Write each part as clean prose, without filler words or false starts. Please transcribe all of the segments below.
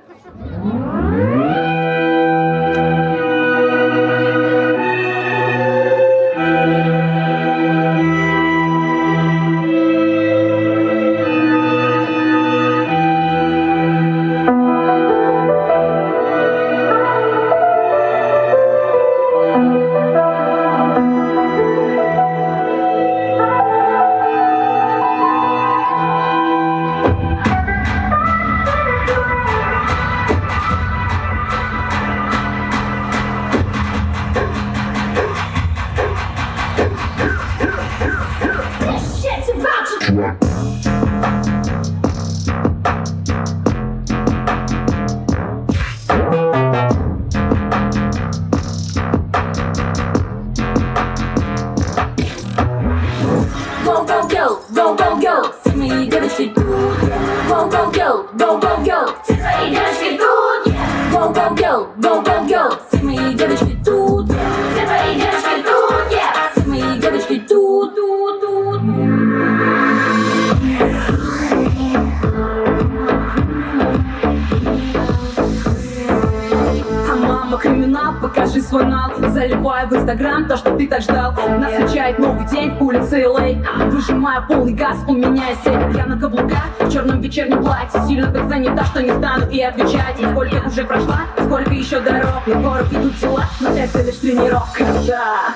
Покажи свой нал, заливай в инстаграм то, что ты так ждал. Нас встречает новый день, улицы LA. Выжимаю полный газ, у меня есть цель. Я на каблуках, в черном вечернем платье. Сильно так занята, что не стану и отвечать. Сколько уже прошла, сколько еще дорог. На гору идут дела, но это лишь тренировка, да.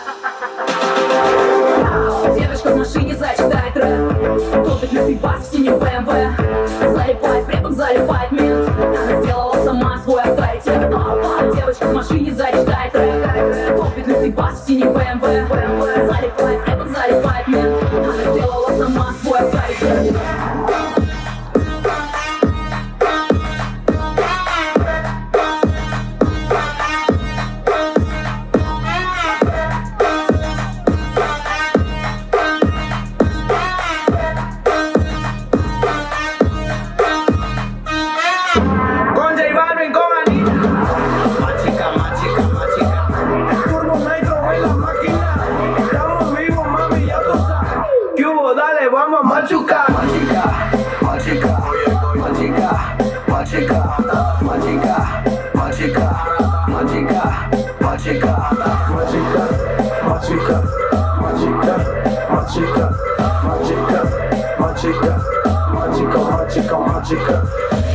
Девочка в машине зачитает рэп. Топит лютый бас в синем BMW. Залипает препод, залипает мент. Она сделала сама свой авторитет. Девочка в машине зачитает рэп. Топит лютый бас в синем BMW. Залипает препод, залипает мент. Она сделала сама свой авторитет. Vamos a machucar, machica, machica, machica, machica, machica, machica, machica, machica, machica, machica, machica, machica, machica, machica, machica, machica, machica.